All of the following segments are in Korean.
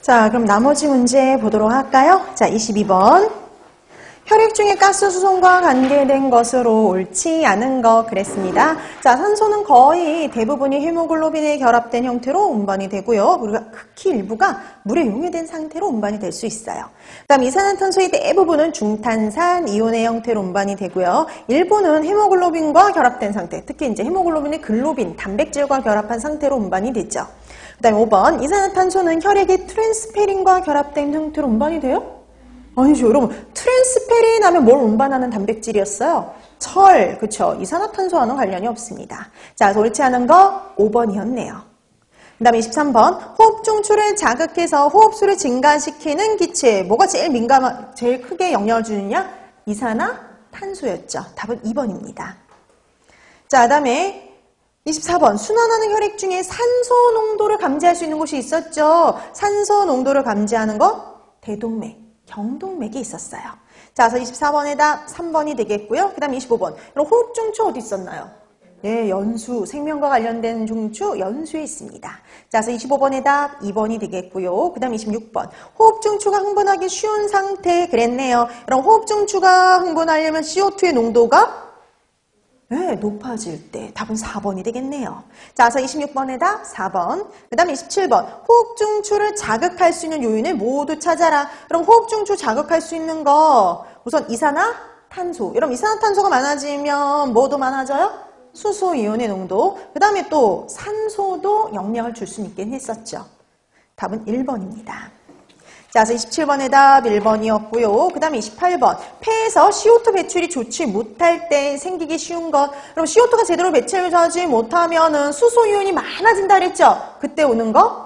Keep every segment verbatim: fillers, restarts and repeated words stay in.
자, 그럼 나머지 문제 보도록 할까요? 자, 이십이 번. 혈액 중에 가스 수송과 관계된 것으로 옳지 않은 것 그랬습니다. 자, 산소는 거의 대부분이 헤모글로빈에 결합된 형태로 운반이 되고요. 그리고 극히 일부가 물에 용해된 상태로 운반이 될 수 있어요. 그다음 이산화탄소의 대부분은 중탄산 이온의 형태로 운반이 되고요. 일부는 헤모글로빈과 결합된 상태, 특히 이제 헤모글로빈의 글로빈, 단백질과 결합한 상태로 운반이 되죠. 그다음 오 번. 이산화탄소는 혈액의 트랜스페린과 결합된 형태로 운반이 돼요? 아니죠. 여러분, 트랜스페린 하면 뭘 운반하는 단백질이었어요? 철, 그쵸? 이산화탄소와는 관련이 없습니다. 자, 그래서 옳지 않은 거 오 번이었네요. 그 다음에 이십삼 번. 호흡 중추를 자극해서 호흡수를 증가시키는 기체. 뭐가 제일 민감한, 제일 크게 영향을 주느냐? 이산화탄소였죠. 답은 이 번입니다. 자, 그 다음에 이십사 번. 순환하는 혈액 중에 산소 농도를 감지할 수 있는 곳이 있었죠. 산소 농도를 감지하는 거? 대동맥. 경동맥이 있었어요. 자, 그래서 이십사 번의 답 삼 번이 되겠고요. 그 다음 이십오 번. 그럼 호흡 중추 어디 있었나요? 네, 연수. 생명과 관련된 중추 연수에 있습니다. 자, 그래서 이십오 번의 답 이 번이 되겠고요. 그 다음 이십육 번. 호흡 중추가 흥분하기 쉬운 상태 그랬네요. 그럼 호흡 중추가 흥분하려면 씨오투의 농도가 네, 높아질 때 답은 사 번이 되겠네요. 자, 그래서 이십육 번의 답 사 번. 그 다음에 이십칠 번. 호흡 중추를 자극할 수 있는 요인을 모두 찾아라. 그럼 호흡 중추 자극할 수 있는 거 우선 이산화탄소. 여러분 이산화탄소가 많아지면 뭐도 많아져요? 수소 이온의 농도. 그 다음에 또 산소도 영향을 줄 수 있긴 했었죠. 답은 일 번입니다. 자, 그래서 이십칠 번의 답 일 번이었고요. 그 다음에 이십팔 번. 폐에서 씨오투 배출이 좋지 못할 때 생기기 쉬운 것. 그럼 씨오투가 제대로 배출하지 못하면은 수소이온이 많아진다 그랬죠? 그때 오는 거?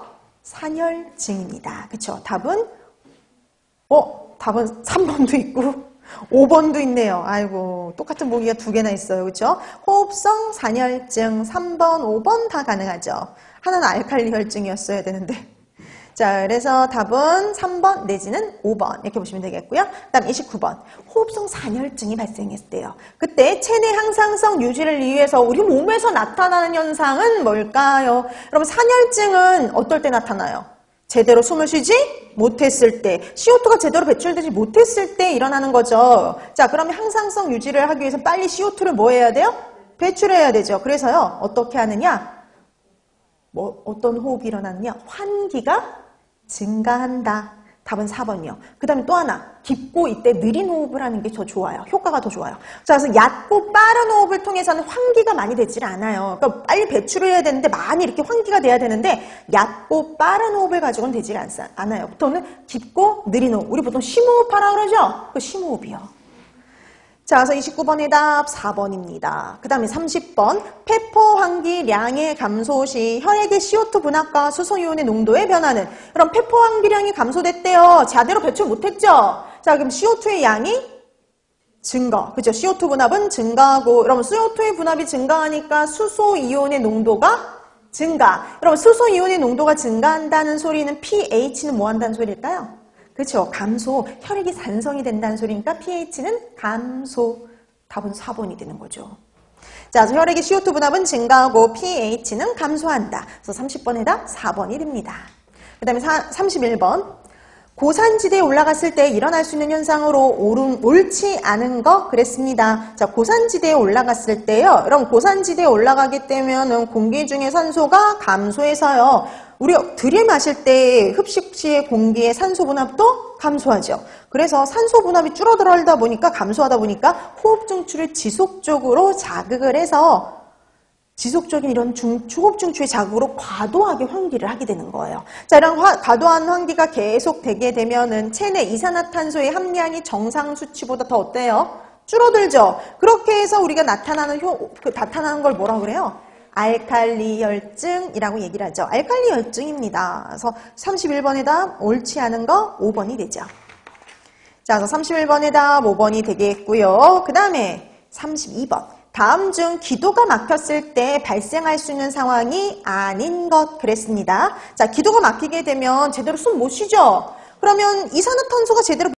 산혈증입니다. 그쵸? 답은? 어? 답은 삼 번도 있고 오 번도 있네요. 아이고, 똑같은 보기가 두 개나 있어요. 그쵸? 호흡성 산혈증 삼 번, 오 번 다 가능하죠. 하나는 알칼리 혈증이었어야 되는데. 자, 그래서 답은 삼 번 내지는 오 번 이렇게 보시면 되겠고요. 그 다음 이십구 번. 호흡성 산혈증이 발생했대요. 그때 체내 항상성 유지를 위해서 우리 몸에서 나타나는 현상은 뭘까요? 여러분 산혈증은 어떨 때 나타나요? 제대로 숨을 쉬지 못했을 때, 씨오투가 제대로 배출되지 못했을 때 일어나는 거죠. 자, 그러면 항상성 유지를 하기 위해서 빨리 씨오투를 뭐 해야 돼요? 배출해야 되죠. 그래서요, 어떻게 하느냐? 뭐 어떤 호흡이 일어나느냐? 환기가 증가한다. 답은 사 번이요. 그 다음에 또 하나. 깊고 이때 느린 호흡을 하는 게 더 좋아요. 효과가 더 좋아요. 자, 그래서 얕고 빠른 호흡을 통해서는 환기가 많이 되질 않아요. 그러니까 빨리 배출을 해야 되는데 많이 이렇게 환기가 돼야 되는데 얕고 빠른 호흡을 가지고는 되질 않아요. 보통은 깊고 느린 호흡. 우리 보통 심호흡 하라 그러죠? 그 심호흡이요. 자, 그래서 이십구 번의 답 사 번입니다. 그 다음에 삼십 번. 폐포 환기량의 감소 시 혈액의 씨오투 분압과 수소이온의 농도의 변화는? 그럼 폐포 환기량이 감소됐대요. 제대로 배출 못했죠? 자, 그럼 씨오투의 양이 증가. 그죠? 씨오투 분압은 증가하고, 그럼 씨오투의 분압이 증가하니까 수소이온의 농도가 증가. 그럼 수소이온의 농도가 증가한다는 소리는 피에이치는 뭐 한다는 소리일까요? 그렇죠. 감소. 혈액이 산성이 된다는 소리니까 피에이치는 감소. 답은 사 번이 되는 거죠. 자, 그래서 혈액의 씨오투 분압은 증가하고 피에이치는 감소한다. 그래서 삼십 번의 답 사 번이 됩니다. 그 다음에 삼십일 번. 고산지대에 올라갔을 때 일어날 수 있는 현상으로 옳은, 옳지 않은 거 그랬습니다. 자, 고산지대에 올라갔을 때요. 여러분 고산지대에 올라가게 되면은 공기 중에 산소가 감소해서요. 우리 들이마실 때 흡식 시에 공기의 산소 분압도 감소하죠. 그래서 산소 분압이 줄어들다 보니까 감소하다 보니까 호흡 중추를 지속적으로 자극을 해서 지속적인 이런 중추, 호흡 중추의 자극으로 과도하게 환기를 하게 되는 거예요. 자, 이런 화, 과도한 환기가 계속 되게 되면은 체내 이산화탄소의 함량이 정상 수치보다 더 어때요? 줄어들죠. 그렇게 해서 우리가 나타나는 효, 그 나타나는 걸 뭐라 그래요? 알칼리 혈증이라고 얘기를 하죠. 알칼리 혈증입니다. 그래서 삼십일 번의 답 옳지 않은 거 오 번이 되죠. 자, 그래서 삼십일 번의 답 오 번이 되겠고요. 그 다음에 삼십이 번. 다음 중 기도가 막혔을 때 발생할 수 있는 상황이 아닌 것 그랬습니다. 자, 기도가 막히게 되면 제대로 숨 못 쉬죠. 그러면 이산화탄소가 제대로